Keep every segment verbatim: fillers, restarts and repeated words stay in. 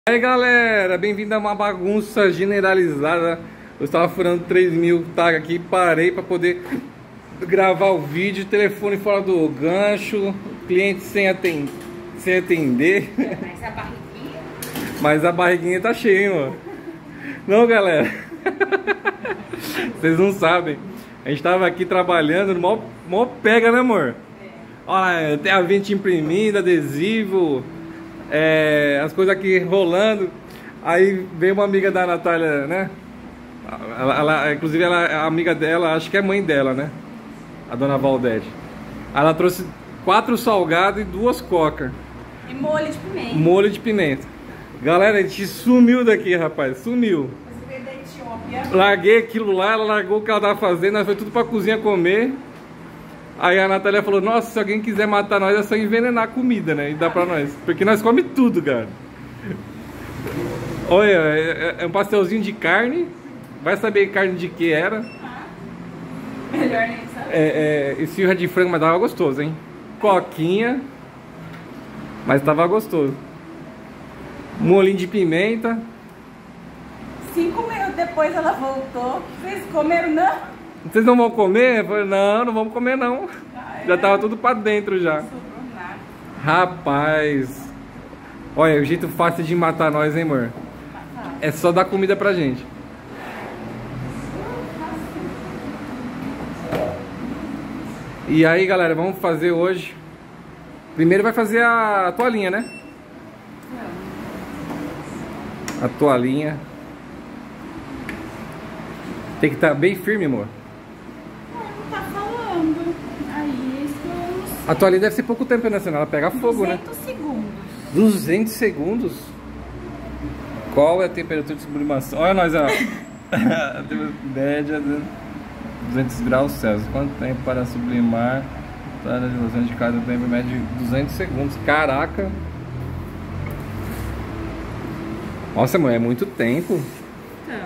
E aí galera, bem-vindo a uma bagunça generalizada. Eu estava furando três mil tag aqui, parei para poder gravar o vídeo, telefone fora do gancho, cliente sem, aten sem atender. Mas a barriguinha? Mas a barriguinha tá cheia, hein, mano. Não, galera. Vocês não sabem. A gente tava aqui trabalhando, mó, mó pega, né, amor? É. Olha, tem a vinte imprimida, adesivo. É, as coisas aqui rolando. Aí veio uma amiga da Natália, né? Ela, ela, inclusive ela, a amiga dela, acho que é mãe dela, né? A dona Valdete. Ela trouxe quatro salgados e duas coca. E molho de pimenta. Molho de pimenta. Galera, a gente sumiu daqui, rapaz. Sumiu. Larguei aquilo lá, ela largou o que ela tava fazendo, nós foi tudo pra cozinha comer. Aí a Natália falou, nossa, se alguém quiser matar nós é só envenenar a comida, né? E dá pra nós. Porque nós comemos tudo, cara. Olha, é, é um pastelzinho de carne. Vai saber carne de que era. Ah, melhor nem saber. É, é, esfirra de frango, mas tava gostoso, hein? Coquinha. Mas tava gostoso. Molinho de pimenta. Cinco minutos depois ela voltou. Vocês comeram, não? Vocês não vão comer? Eu falei, não, não vamos comer não. Ah, é? Já tava tudo pra dentro já. Não sobrou nada. Rapaz. Olha, o jeito fácil de matar nós, hein, amor? Matar. É só dar comida pra gente. E aí, galera, vamos fazer hoje. Primeiro vai fazer a toalhinha, né? A toalhinha. Tem que estar bem firme, amor. Não tá falando. Aí, isso eu não sei. A toalhinha deve ser pouco tempo, né? Senão ela pega fogo, né? duzentos segundos. duzentos segundos? Qual é a temperatura de sublimação? Olha nós, ó. Média de duzentos graus Celsius. Quanto tempo para sublimar? Para a ilusão de cada tempo médio de duzentos segundos. Caraca! Nossa, mãe, é muito tempo. Então.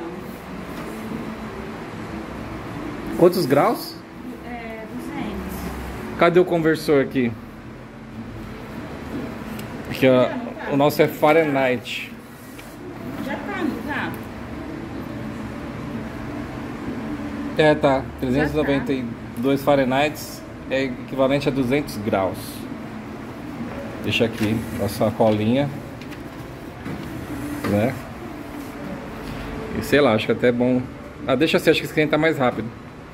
Quantos graus? É, duzentos. Cadê o conversor aqui? Aqui, ó, o nosso é Fahrenheit. Já tá, não tá? É, tá. trezentos e noventa e dois Fahrenheit é equivalente a duzentos graus. Deixa aqui nossa colinha, né? E sei lá, acho que até é bom. Ah, deixa assim, acho que esquenta mais rápido.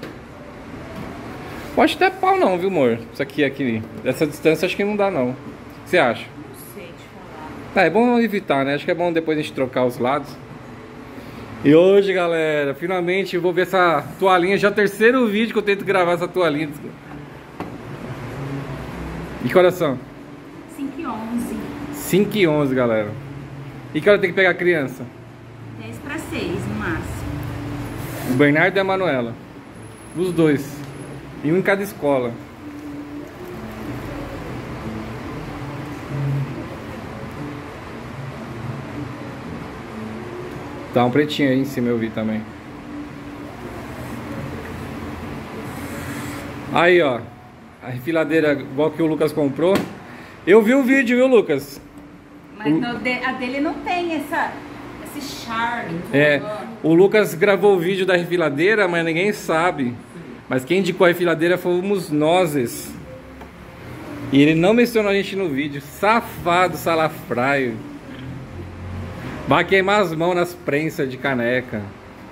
Pode ter pau não, viu, amor? Isso aqui, aqui. Dessa distância acho que não dá não. O que você acha? Não sei te falar. Tá, é bom evitar, né? Acho que é bom depois a gente trocar os lados. E hoje, galera, finalmente eu vou ver essa toalhinha. Já é o terceiro vídeo que eu tento gravar essa toalhinha. E que horas são? cinco e onze. cinco e onze, galera. E que hora tem que pegar a criança? dez para seis, no máximo. O Bernardo e a Manuela. Os dois. E um em cada escola. Tá um pretinho aí em cima, eu vi também. Aí, ó. A refiladeira igual que o Lucas comprou. Eu vi o vídeo, viu, Lucas? Mas no de, a dele não tem essa, esse charme. É, Todo. o Lucas gravou o vídeo da refiladeira, mas ninguém sabe. Mas quem indicou a refiladeira fomos nós. E ele não mencionou a gente no vídeo. Safado, salafraio. Vai queimar as mãos nas prensas de caneca.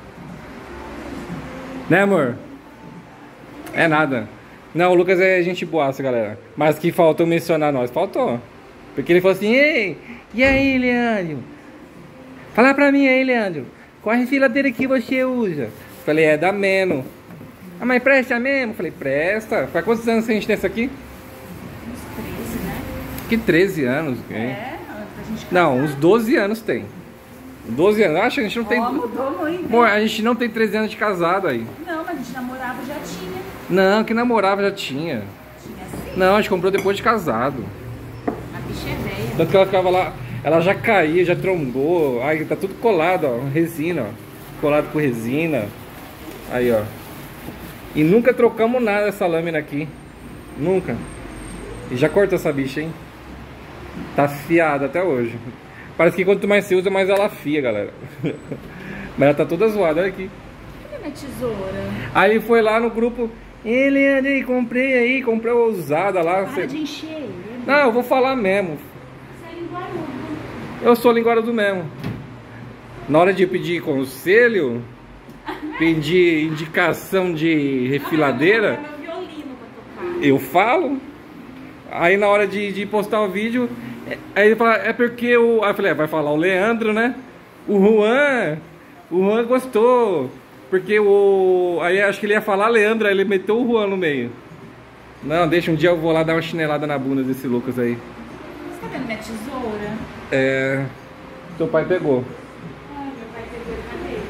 Né, amor? É nada. Não, o Lucas é gente boaça, galera. Mas que faltou mencionar nós. Faltou. Porque ele falou assim, ei, e aí, Leandro? Fala pra mim aí, Leandro. Qual a refiladeira que você usa? Falei, é da Meno. Ah, mas presta mesmo? Falei, presta. Faz quantos anos que a gente tem essa aqui? Uns treze, né? Que treze anos. É, pra gente casar. Não, uns doze anos tem. doze anos. Acho que a gente não tem... Oh, mudou muito. Amor, a gente não tem treze anos de casado aí. Não, mas a gente namorava já tinha. Não, que namorava já tinha. Tinha sim. Não, a gente comprou depois de casado. A bicha é velha. Tanto que ela ficava lá, ela já caía, já trombou. Aí tá tudo colado, ó, resina, ó. Colado com resina. Aí, ó. E nunca trocamos nada essa lâmina aqui. Nunca. E já cortou essa bicha, hein? Tá afiada até hoje. Parece que quanto mais você usa, mais ela afia, galera. Mas ela tá toda zoada, olha aqui. Cadê minha tesoura? Aí ele foi lá no grupo. Ele, ele, comprei aí, comprei uma usada lá. Para Você... de encher. Não, eu vou falar mesmo. Você é linguarudo. Eu sou linguarudo mesmo. Na hora de pedir conselho, pedir indicação de refiladeira, Não, eu vou meu violino pra tocar. eu falo. Aí na hora de, de postar o vídeo, aí ele fala, é porque o... Aí eu falei, é, vai falar o Leandro, né? O Juan, o Juan gostou. Porque o... Aí acho que ele ia falar Leandro, aí ele meteu o Juan no meio. Não, deixa, um dia eu vou lá dar uma chinelada na bunda desse Lucas aí. Você tá vendo minha tesoura? É... Teu pai pegou. Ai, meu pai pegou, cadê?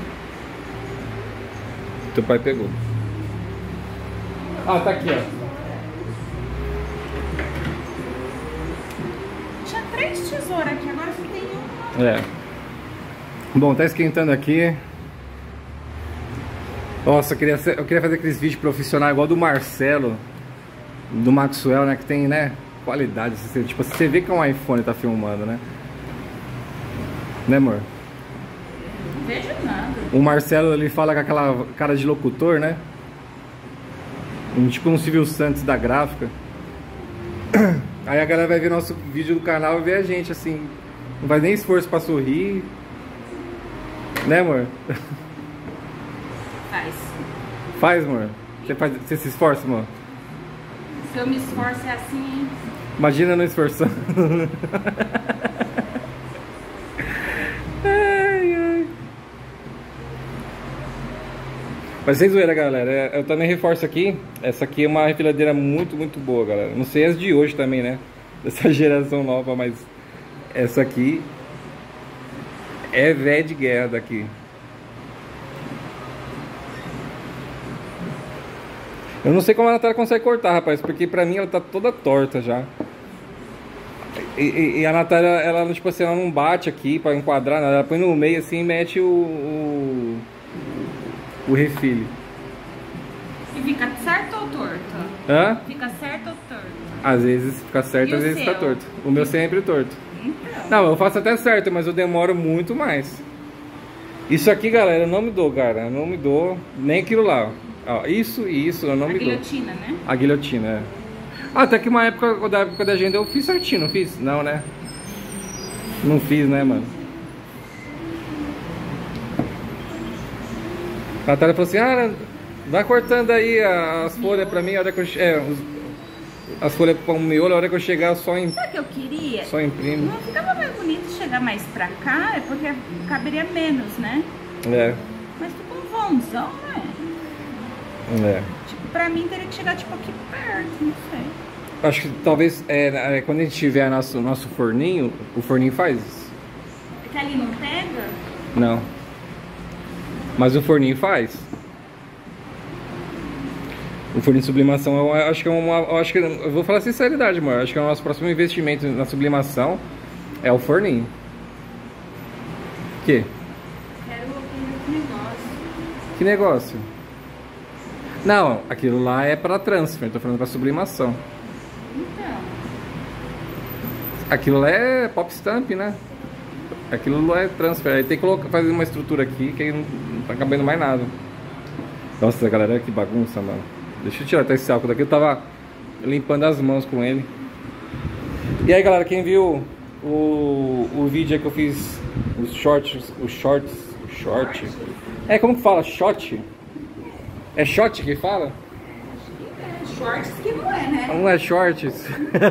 Teu pai pegou. Ah, tá aqui, ó. Tinha três tesouras aqui, agora só tem uma. É. Bom, tá esquentando aqui. Nossa, eu queria, ser, eu queria fazer aqueles vídeos profissionais igual do Marcelo, do Maxwell, né? Que tem, né? Qualidade. Você, tipo, você vê que é um iPhone tá filmando, né? Né, amor? Não vejo nada. O Marcelo, ele fala com aquela cara de locutor, né? Um, tipo um Silvio Santos da gráfica. Aí a galera vai ver nosso vídeo do canal e vê a gente, assim. Não faz nem esforço pra sorrir. Né, amor? Faz. Faz, amor. Você, faz, você se esforça, amor? Se eu me esforço é assim, hein? Imagina não esforçando. Ai, ai. Mas sem zoeira, galera. Eu também reforço aqui. Essa aqui é uma refiladeira muito, muito boa, galera. Não sei as de hoje também, né? Dessa geração nova, mas essa aqui é velha de guerra daqui. Eu não sei como a Natália consegue cortar, rapaz, porque pra mim ela tá toda torta já. E, e, e a Natália, ela, tipo assim, ela não bate aqui pra enquadrar nada. Ela põe no meio assim e mete o... o, o refile. E fica certo ou torto? Hã? Fica certo ou torto? Às vezes fica certo, E às o vezes seu? fica torto. O meu sempre é torto. Então. Não, eu faço até certo, mas eu demoro muito mais. Isso aqui, galera, eu não me dou, cara. Eu não me dou nem aquilo lá. Ó, isso e isso eu não A me dou. guilhotina, né? A guilhotina, é. Ah, até que uma época, da época da agenda eu fiz certinho, não fiz? Não, né? Não fiz, né, mano? A Natália falou assim, ah, vai cortando aí as folhas pra mim, a hora que eu... É, os, as folhas com o miolo, a hora que eu chegar só em... Sabe o que eu queria? Só imprimo. Não ficava mais bonito chegar mais pra cá, é porque caberia menos, né? É, Mas ficou um vãozão, né? é. Tipo, pra mim teria que chegar tipo aqui perto, não sei. Acho que talvez, é, é, quando a gente tiver nosso, nosso forninho, o forninho faz isso. É que ali não pega? Não. Mas o forninho faz. O forninho de sublimação, eu acho que é uma... Eu, acho que, eu vou falar sinceridade, amor. Eu acho que é o nosso próximo investimento na sublimação é o forninho. Que? Quero outro negócio. Que negócio? Não, aquilo lá é para transfer, tô falando para sublimação. Então. Aquilo lá é pop stamp, né? Aquilo lá é transfer. Aí tem que colocar, fazer uma estrutura aqui que aí não, não tá cabendo mais nada. Nossa, galera, que bagunça, mano. Deixa eu tirar até esse álcool daqui. Eu tava limpando as mãos com ele. E aí, galera, quem viu o, o vídeo aí que eu fiz, os shorts, os shorts, o short. É, como que fala? Shot? É shot que fala? É, shorts que não é, né? Não é shorts.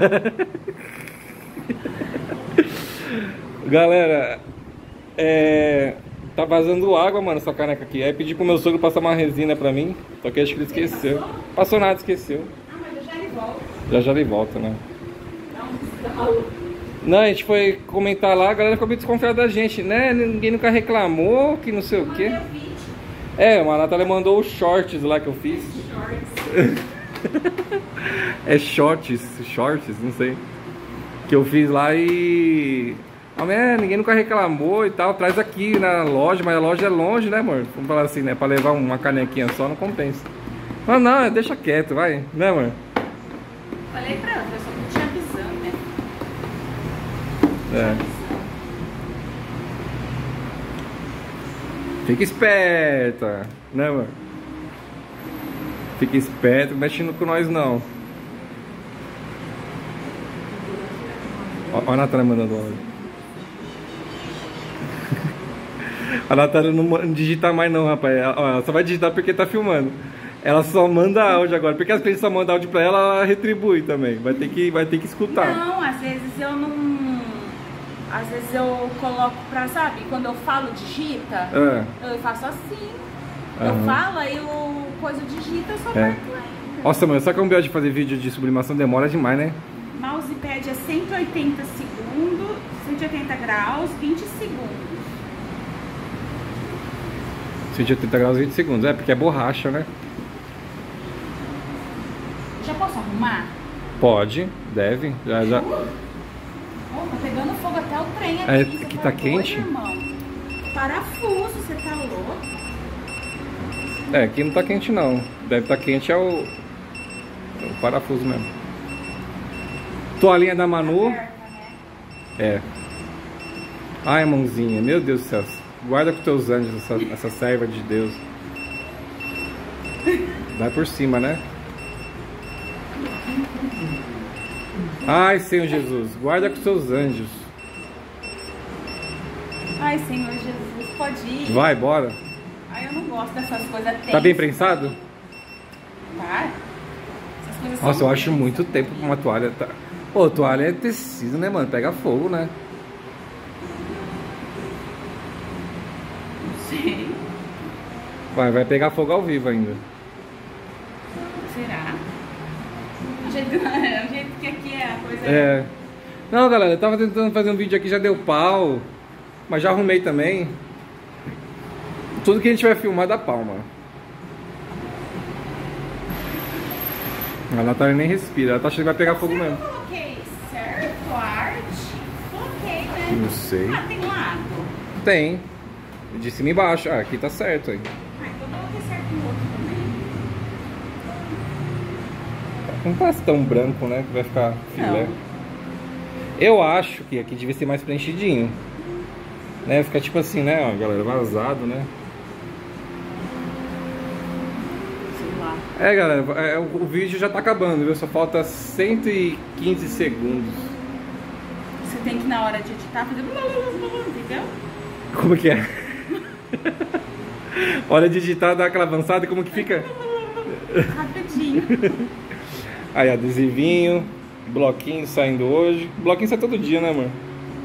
Galera, é... tá vazando água, mano, essa caneca aqui. Aí pedi pro meu sogro passar uma resina pra mim. Só que acho que ele esqueceu. Passou? Passou nada, esqueceu. Ah, mas eu já ele volta. Já já ele volta, né? Dá um estalo. Não, a gente foi comentar lá, a galera ficou meio desconfiada da gente, né? Ninguém nunca reclamou, que não sei o quê. Mandei o vídeo. É, a Natália mandou os shorts lá que eu fiz. Shorts. É shorts, shorts, não sei. Que eu fiz lá e... Ah, é, ninguém nunca reclamou e tal. Traz aqui na loja, mas a loja é longe, né, amor? Vamos falar assim, né? Pra levar uma canequinha só não compensa. Mas não, deixa quieto, vai. Né, amor? Falei pra ela, eu só não tinha visão, né? É. Fica esperta, né, mano? Fica esperto, mexendo com nós não. Ó, a Natália mandando áudio. A Natália não digita mais não, rapaz. Ela só vai digitar porque tá filmando. Ela só manda áudio agora. Porque as pessoas só mandam áudio pra ela, ela retribui também. Vai ter que, vai ter que escutar. Não, às vezes eu não... Às vezes eu coloco pra, sabe? Quando eu falo, digita. É. Eu faço assim. Uhum. Eu falo, aí o coisa digita, eu só É. marco lá. Nossa, mano, só que o B O de fazer vídeo de sublimação demora demais, né? Mousepad é cento e oitenta segundos, cento e oitenta graus, vinte segundos. cento e oitenta graus, vinte segundos. É, porque é borracha, né? Já posso arrumar? Pode, deve. Já, já. Oh, tá pegando fogo até o trem aqui. É, Você aqui tá tá doido, quente? Irmão? Parafuso, você tá louco? É, aqui não tá quente não. Deve estar tá quente é o... o parafuso mesmo. Toalhinha da Manu. Aberta, né? É. Ai, mãozinha, meu Deus do céu. Guarda com teus anjos essa, essa serva de Deus. Vai por cima, né? Ai, Senhor Jesus, guarda com seus anjos. Ai, Senhor Jesus, pode ir. Vai, bora. Ai, eu não gosto dessas coisas tensas. Tá bem prensado? Tá. Essas coisas Nossa, são eu acho tensas. muito tempo pra uma toalha. Tá... Pô, toalha é tecido, né, mano? Pega fogo, né? Não sei. Vai, vai pegar fogo ao vivo ainda. Será? O jeito, o jeito que aqui é a coisa. É. Não, galera, eu tava tentando fazer um vídeo aqui, já deu pau. Mas já arrumei também. Tudo que a gente vai filmar dá pau, mano. A Natália nem respira, ela tá achando que vai pegar fogo Será que mesmo. eu coloquei certo a arte? Coloquei, né? Não sei. Ah, tem lado? Tem. De cima e embaixo. Ah, aqui tá certo aí. Ah, então eu coloquei certo no outro também. Não parece tão branco, né? Que vai ficar filé. Não. Eu acho que aqui devia ser mais preenchidinho. Né? Fica tipo assim, né, ó, galera, vazado, né? Sei lá. É, galera, é, o, o vídeo já tá acabando, viu? Só falta cento e quinze segundos. Você tem que, na hora de editar, fazer... Entendeu? Como que é? Hora de digitar, dá aquela avançada e como que fica? Rapidinho. Aí, adesivinho, bloquinho saindo hoje. Bloquinho sai todo dia, né, amor?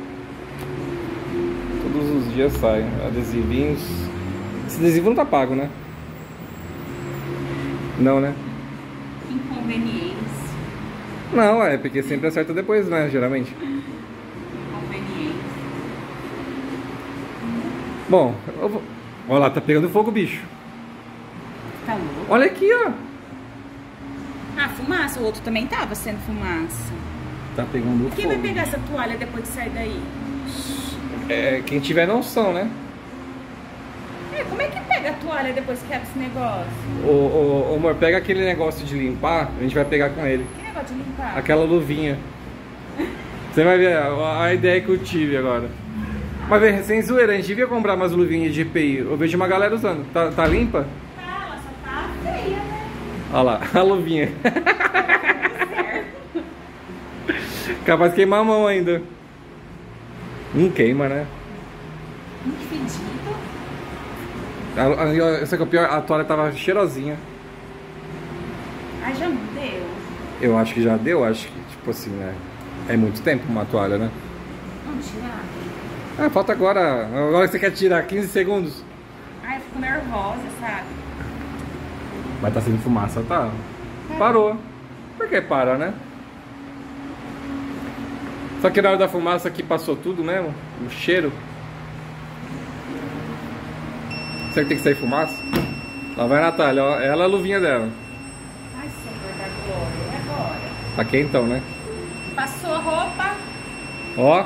Todos os dias sai. Adesivinhos. Esse adesivo não tá pago, né? Não, né? Inconveniência. Não, é porque sempre acerta depois, né? Geralmente. Inconveniência. Bom, eu vou... olha lá, tá pegando fogo, bicho. Tá louco? Olha aqui, ó. Ah, fumaça. O outro também tava sendo fumaça. Tá pegando Quem fogo. vai pegar essa toalha depois de sair daí? É, quem tiver noção, né? É, como é que pega a toalha depois que abre esse negócio? Ô, ô, ô, amor, pega aquele negócio de limpar, a gente vai pegar com ele. Que negócio de limpar? Aquela luvinha. Você vai ver a, a ideia que eu tive agora. Mas vem, sem zoeira, a gente devia comprar umas luvinhas de E P I. Eu vejo uma galera usando. Tá, tá limpa? Tá, ela só tá feia, né? Olha lá, a luvinha. Certo. Capaz de queimar a mão ainda. Não queima, né? Muito fedido. A, a, essa que é o pior, a toalha tava cheirosinha. Ai, já não deu. Eu acho que já deu, acho que, tipo assim, né? É muito tempo uma toalha, né? Vamos tirar? Ah, falta agora. Agora você quer tirar quinze segundos? Ai, eu fico nervosa, sabe? Mas tá saindo fumaça, tá? Parou. Por que para, né? Só que na hora da fumaça aqui passou tudo mesmo? O cheiro. Será que tem que sair fumaça? Lá vai a Natália, ó. Ela é a luvinha dela. Ai, Senhor da glória, e agora? Tá quentão, né? Passou a roupa. Ó,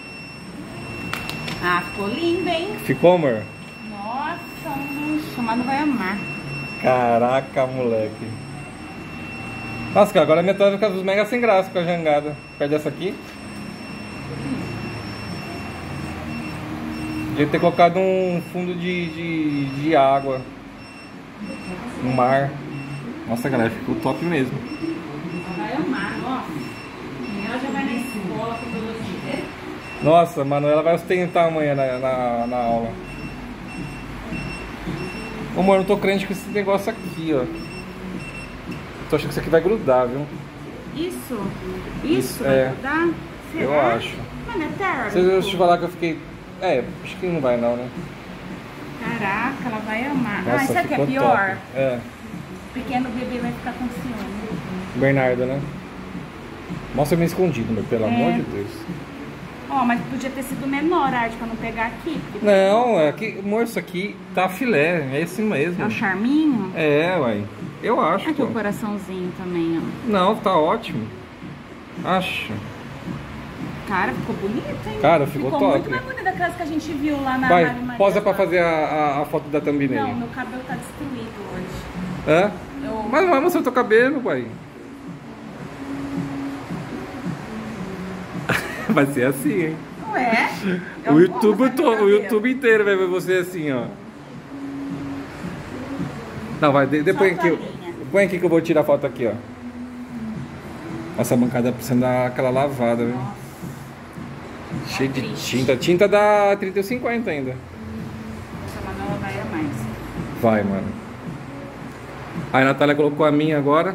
Ah, ficou lindo, hein? ficou, amor? Nossa, um chamado vai amar. Caraca, moleque. Nossa, cara, agora a minha toalha fica mega sem graça com a jangada. Perde essa aqui. Podia ter colocado um fundo de, de, de água no mar. Nossa, galera, ficou top mesmo. Ela vai amar, nossa. Ela já vai na escola com biologia. Nossa, a Manuela vai ostentar amanhã na, na, na aula. Ô, amor, eu não tô crente com esse negócio aqui, ó. Tô achando que isso aqui vai grudar, viu? Isso? Isso, Isso, vai é. grudar? Será? Eu acho. Mano, é térmico. Deixa eu te falar que eu fiquei... É, acho que não vai não, né? Caraca, ela vai amar. Nossa, ah, sabe o que é ficou pior? top. É, O pequeno bebê vai ficar com ciúme. Bernardo, né? Mostra meio escondido, meu, pelo É. amor de Deus. Ó, mas podia ter sido menor, Arte, pra não pegar aqui. porque- Não, é que, amor, isso aqui tá filé, é esse mesmo. É o charminho? É, uai. Eu acho, Aqui pô. o coraçãozinho também, ó. Não, tá ótimo. Acho. Cara, ficou bonito, hein? Cara, ficou top. muito mais bonito daquelas que a gente viu lá na Vai, Mari Maria. posa pra fazer a, a, a foto da thumbnail. Não, meu cabelo tá destruído hoje. Hã? Eu... Mas não vai mostrar o teu cabelo, pai. Vai ser assim, hein? Não é? Eu O não YouTube, vou mostrar to- meu o cabelo. YouTube inteiro vai ver você assim, ó. Não, vai, de, depois Só aqui. toalhinha. Põe aqui que eu vou tirar a foto aqui, ó. Nossa, a bancada precisa dar aquela lavada, viu? Cheio de triste. tinta. Tinta dá trinta e cinquenta ainda. Essa Manuela vai a mais. Vai, mano. Aí a Natália colocou a minha agora.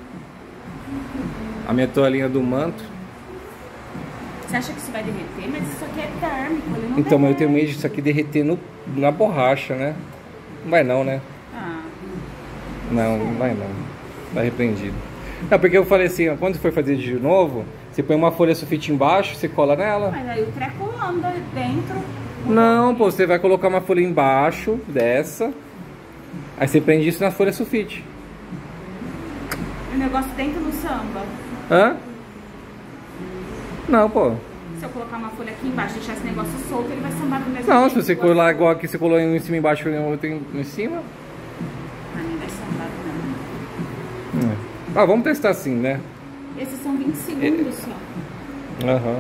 A minha toalhinha do manto. Você acha que isso vai derreter? Mas isso aqui é térmico, ele não Então, mas eu tenho derrete. medo disso aqui derreter no, na borracha, né? Não vai não, né? Ah, Não, não vai não. Tá repreendido. Não, porque eu falei assim, ó, quando for fazer de novo, você põe uma folha sulfite embaixo, você cola nela. mas aí o treco anda dentro. Não, pô, você vai colocar uma folha embaixo dessa. Aí você prende isso na folha sulfite. O negócio dentro do samba. Hã? Não, pô. Se eu colocar uma folha aqui embaixo e deixar esse negócio solto, ele vai sambar do mesmo Não, jeito. se você igual- colar igual aqui, você colou um em cima e embaixo e outro em em cima. Ah, nem vai sambar, não. É. Ah, vamos testar assim, né? Esses são vinte segundos só. Aham.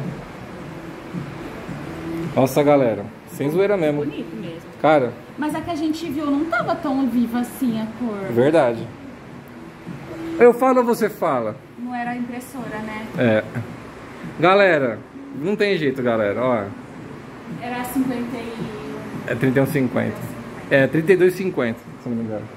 Nossa, galera. Sem zoeira mesmo. Bonito mesmo. Cara, Mas a que a gente viu não tava tão viva assim a cor. verdade. Eu falo ou você fala? Não era a impressora, né? É. Galera, não tem jeito, galera. Ó, Era cinquenta e... é trinta e um e cinquenta. É, trinta e dois e cinquenta, se não me engano.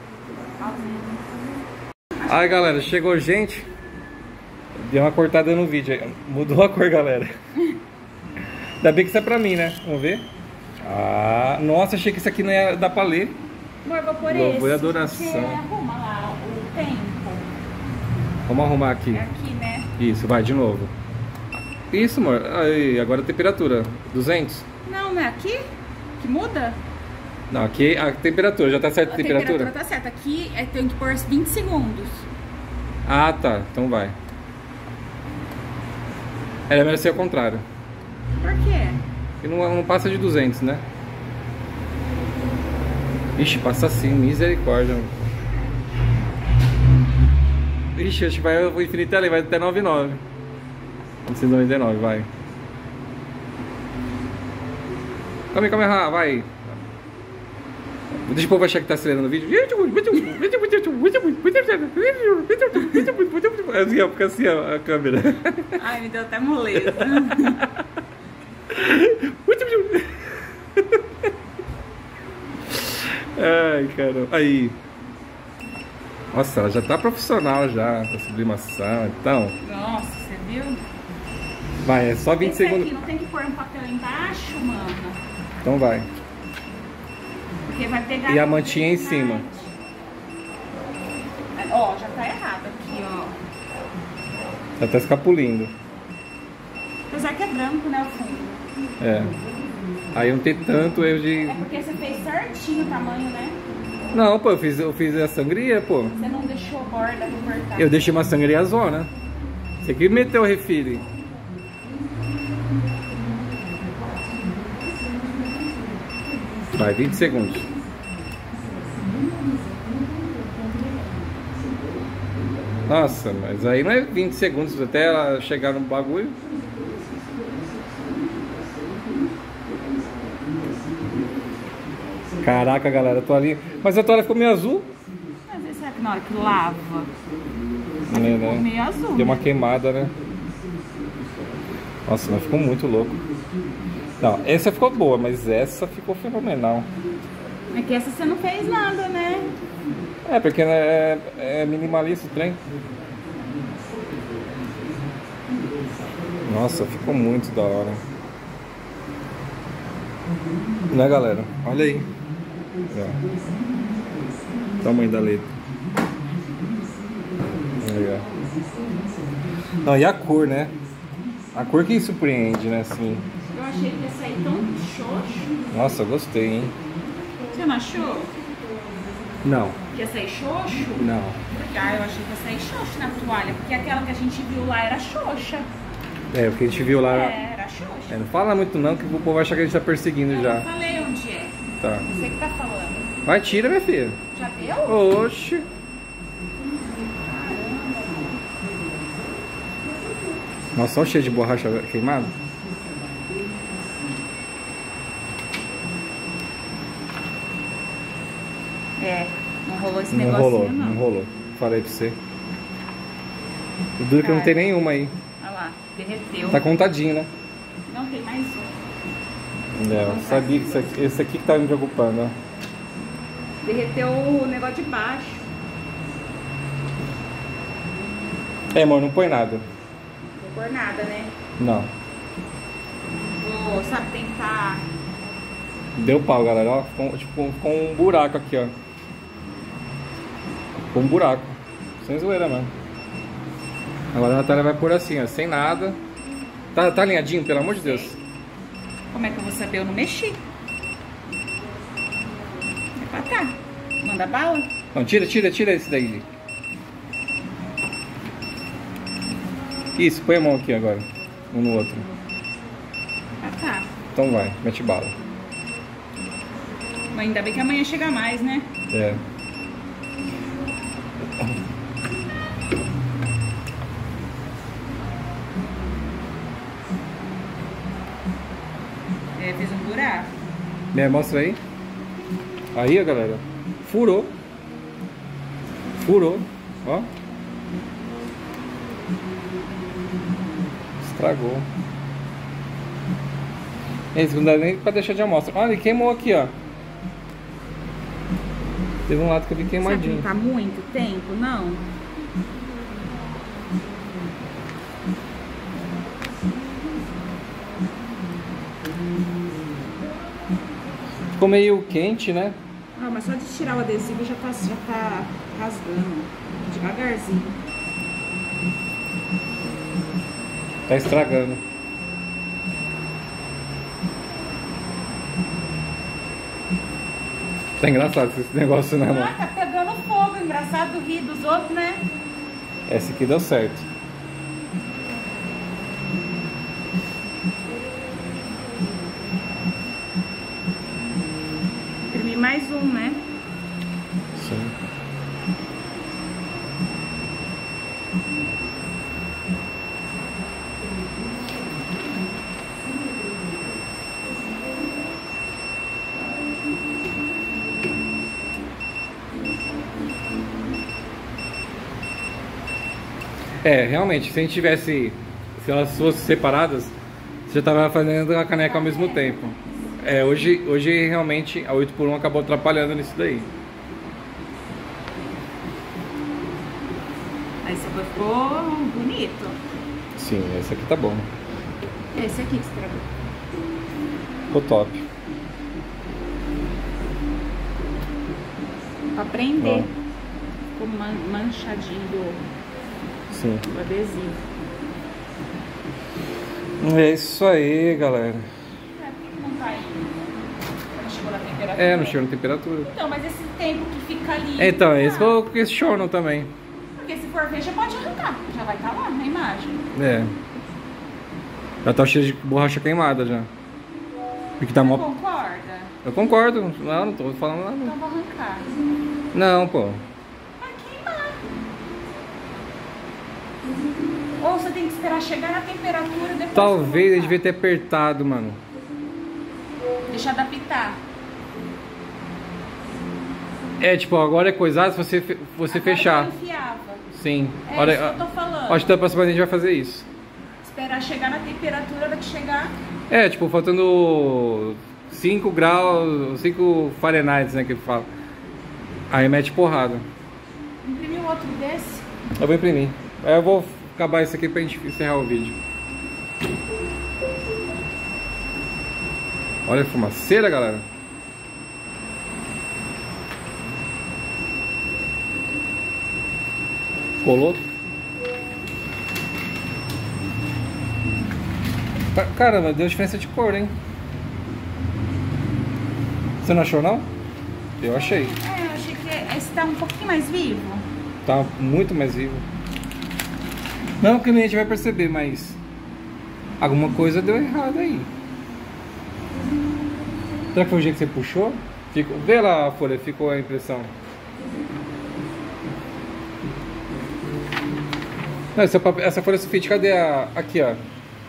Aí, galera, chegou gente. Deu uma cortada no vídeo aí. Mudou a cor, galera. Ainda bem que isso é pra mim, né? Vamos ver. Ah, nossa, achei que isso aqui não ia dar pra ler. Amor, vou pôr Louvor e esse. adoração. Porque arruma lá o tempo. Vamos arrumar aqui. É aqui, né? Isso, vai de novo. Isso, amor. Aí, agora a temperatura. duzentos? Não, não é aqui que muda? Não, aqui a temperatura. Já tá certa a A temperatura? temperatura tá certa. Aqui é, tem que pôr vinte segundos. Ah, tá. Então vai. Era melhor ser ao contrário. Por quê? E não, não passa de duzentos, né? Ixi, passa assim, misericórdia. Ixi, acho que vai o infinito ali, vai até noventa e nove. novecentos e noventa e nove, vai. Calma aí, calma aí, vai. Deixa o povo achar que tá acelerando o vídeo. Assim, ó, fica assim, ó, a câmera. Ai, me deu até moleza. Ai, caramba. Aí. Nossa, ela já tá profissional já, com sublimação, então. Nossa, você viu? Vai, é só vinte Esse segundos. aqui não tem que pôr um papel embaixo, mano. Então vai. Porque vai pegar... E a mantinha em cima. Ó, já tá errado aqui, ó. Já tá escapulindo. Apesar que é branco, né, o fundo. É. Aí não tem tanto erro de. É porque você fez certinho o tamanho, né? Não, pô, eu fiz, eu fiz a sangria, pô. Você não deixou a borda recortada. Eu deixei uma sangria zona. Você que meteu o refile. Vai, vinte segundos. Nossa, mas aí não é vinte segundos até ela chegar no bagulho. Caraca, galera, a toalhinha. Mas a toalha ficou meio azul. Às vezes será que na hora que lava, É, ficou né? meio azul. Deu uma né? queimada, né? Nossa, mas ficou muito louco. Não, essa ficou boa, mas essa ficou fenomenal. É que essa você não fez nada, né? É, porque é, é minimalista o trem. Nossa, ficou muito da hora. Né, galera? Olha aí. Ó. Tamanho da letra. Aí, ó. Não, e a cor, né? A cor que surpreende, né? Assim. Eu achei que ia sair tão xoxo. Nossa, gostei, hein? Você não achou? Não, Que ia sair xoxo? não. Ah, eu achei que ia sair xoxo na toalha, porque aquela que a gente viu lá era xoxa. É, o que a gente viu lá. É, era xoxa. É, não fala muito não, que o povo vai achar que a gente tá perseguindo Eu já. não falei onde é. Tá. Você que tá falando. Vai, tira, minha filha. Já deu? Oxi. Nossa, olha o cheio de borracha queimada. É, não rolou esse Não negocinho rolou, não. não rolou. Falei pra você. O duro é que não tem nenhuma aí. Olha lá, derreteu. Tá contadinho, né? Não tem mais um. É, eu sabia que esse aqui, esse aqui que tava me preocupando, ó. Derreteu o negócio de baixo. É, amor, não põe nada. Não vou pôr nada, né? Não. Vou, sabe, tentar... Deu pau, galera, ó. Ficou, tipo, ficou um buraco aqui, ó. Ficou um buraco. Sem zoeira, mano. Agora a Natália vai pôr assim, ó, sem nada. Tá, tá alinhadinho, pelo amor de Deus. Como é que eu vou saber? Eu não mexi. É pra tá. Manda bala. Não, tira, tira, tira esse daí. Isso, põe a mão aqui agora. Um no outro. Ah, tá. Então vai, mete bala. Mas ainda bem que amanhã chega mais, né? É. É, fiz um buraco. Me mostra aí. Aí, ó, galera. Furou. Furou. Ó. Estragou. Esse não dá nem pra deixar de amostra. Olha, ele queimou aqui, ó. Teve um lado que eu vi Sabe que queimadinho. não tá muito tempo, não? Ficou meio quente, né? Ah, mas só de tirar o adesivo já tá, já tá rasgando. Devagarzinho. Tá estragando. Tá engraçado esse negócio, né, amor? Ah, tá pegando fogo. Engraçado rir dos outros, né? Esse aqui deu certo. Imprimir mais um, né? Sim. É, realmente, se a gente tivesse, se elas fossem separadas, você já tava fazendo a caneca ao mesmo tempo. É, hoje, hoje realmente a oito por um acabou atrapalhando nisso daí. Aí esse ficou bonito. Sim, esse aqui tá bom. Esse aqui que estragou. Ficou top. Pra prender. Ó. Ficou man manchadinho do, Sim. do adesivo. É isso aí, galera. É, por que que não vai? Não chegou na temperatura? É, não chegou na temperatura. Então, mas esse tempo que fica ali... Então, ah, esse que eu questiono também. Porque se for ver, já pode arrancar. Já vai estar lá na imagem. É. Já tá cheio de borracha queimada já. Porque tá Você mó... concorda? Eu concordo. Não, não tô falando nada. Então Não. vou arrancar. Não, pô. Vai queimar. Ou você tem que esperar chegar na temperatura depois. Talvez ele colocar. devia ter apertado, mano. Deixar adaptar. É, tipo, agora é coisado se você, fe- você Agora fechar. eu enfiava. Sim. É Olha, isso que eu tô falando. acho que da próxima vez a gente vai fazer isso. Esperar chegar na temperatura, hora que chegar. É, tipo, faltando cinco graus, cinco Fahrenheit, né, que ele fala. Aí mete porrada. Imprimir outro desse. Eu vou imprimir. Aí eu vou acabar isso aqui pra gente encerrar o vídeo. Olha a fumaceira, galera. Colou. Ca- Caramba, deu diferença de cor, hein? Você não achou, não? Eu achei. É, eu achei que esse tá um pouquinho mais vivo. Tá muito mais vivo. Não que o cliente vai perceber, mas alguma coisa deu errado aí. Será que foi o jeito que você puxou? Ficou... Vê lá a folha, ficou a impressão. Não, essa, papel- essa folha sulfite, cadê a... Aqui, ó.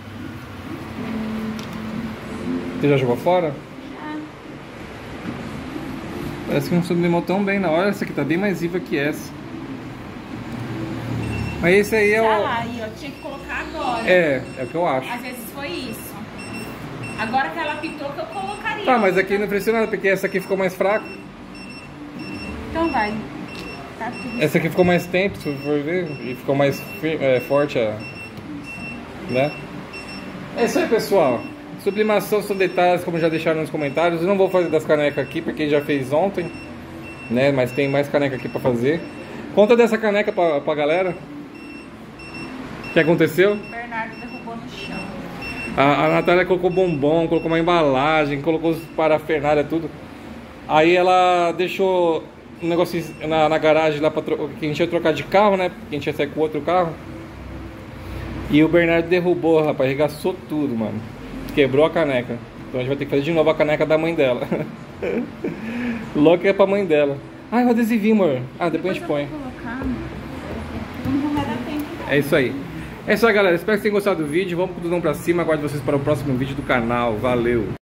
Você já jogou fora? Ah, Parece que não sublimou tão bem, não. Olha, essa aqui tá bem mais viva que essa. Mas esse aí é tá o... lá, aí, ó. Tinha que colocar agora. É, é o que eu acho. Às vezes foi isso. Agora que ela pitou, que eu colocaria. Tá, mas aqui não ofereceu nada, porque essa aqui ficou mais fraca. Então vai. Tá tudo Essa aqui ficou mais tempo, se for ver, e ficou mais fir- é, forte, a, né? É isso aí, pessoal. Sublimação são detalhes, como já deixaram nos comentários. Eu não vou fazer das canecas aqui, porque já fez ontem, né? Mas tem mais caneca aqui pra fazer. Conta dessa caneca pra, pra galera. O que aconteceu? O Bernardo derrubou no chão. A, a Natália colocou bombom, colocou uma embalagem, colocou os parafernália, tudo. Aí ela deixou um negócio na, na garagem lá pra tro... que a gente ia trocar de carro, né? Porque a gente ia sair com outro carro. E o Bernardo derrubou, rapaz, arregaçou tudo, mano. Quebrou a caneca. Então a gente vai ter que fazer de novo a caneca da mãe dela. Logo que é pra mãe dela. Ai, o adesivinho, amor. Ah, depois a gente põe. Eu vou colocar. Não vai dar tempo. É isso aí. É isso aí, galera. Espero que vocês tenham gostado do vídeo. Vamos com o tudão pra cima. Aguardo vocês para o próximo vídeo do canal. Valeu!